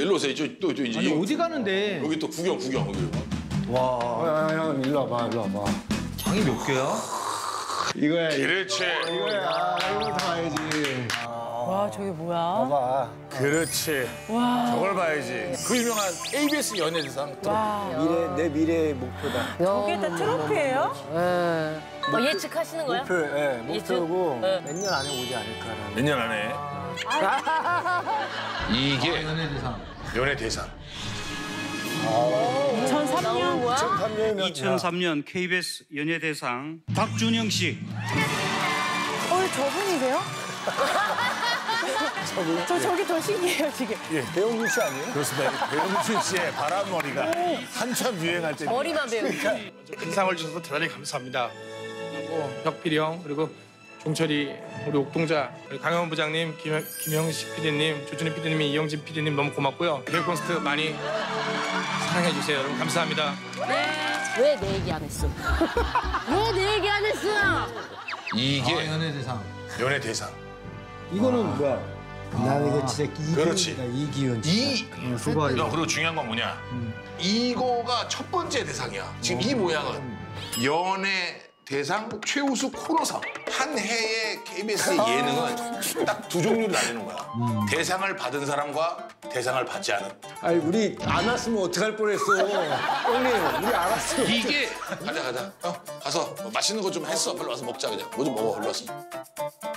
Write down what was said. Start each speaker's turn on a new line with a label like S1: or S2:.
S1: 일로 오세요. 또 이제
S2: 아니 어디 가는데?
S1: 여기 또 구경 여기.
S2: 와
S3: 형 일로 와봐.
S2: 장이 몇 개야?
S3: 이거야.
S1: 그렇지.
S3: 이거야. 이거 다 봐야지.
S4: 와, 저게 뭐야?
S3: 봐봐.
S1: 그렇지.
S4: 와.
S1: 저걸 봐야지. 그 유명한 KBS 연예대상.
S4: 와.
S3: 내 미래의 목표다.
S4: 저게 다 트로피예요?
S5: 예측하시는 거예요?
S3: 목표고
S5: 네.
S3: 몇 년 안에 오지 않을까라는.
S1: 몇 년 안에. 이게 연예대상.
S4: 2003년.
S3: 2003년이면
S6: 2003년 KBS 연예대상 박준영 씨.
S4: 저분이세요? 저기 더 신기해요, 지금.
S3: 배용준 씨 아니에요?
S1: 그렇습니다. 배용준 씨의 바람머리가 한참 유행할 때.
S5: 머리만 배우니까.
S7: 큰 상을 주셔서 대단히 감사합니다. 그리고 혁필이 형, 그리고 종철이, 우리 옥동자, 그리고 강현 부장님, 김영식 PD님, 조준희 PD님, 이영진 PD님 너무 고맙고요. 개그 콘서트 많이 사랑해 주세요. 여러분 감사합니다.
S5: 왜 내 얘기 안 했어? 왜 내 얘기 안 했어?
S1: 이게
S2: 연예대상.
S1: 연예대상.
S3: 이거는 뭐야? 나는 이거 진짜
S1: 그렇지.
S3: 이기훈.
S1: 그리고 중요한 건 뭐냐? 이거가 첫 번째 대상이야. 지금 이 모양은 연예 대상 최우수 코너상. 한 해의 KBS 예능은 딱 두 종류로 나뉘는 거야. 대상을 받은 사람과 대상을 받지 않은.
S3: 아니 우리 안 왔으면 어떡할 뻔했어. 형님 우리 알았어.
S1: 이게 가자. 가서 맛있는 거 좀 했어. 빨리 와서 먹자 그냥. 뭐 좀 먹어. 얼른 와서.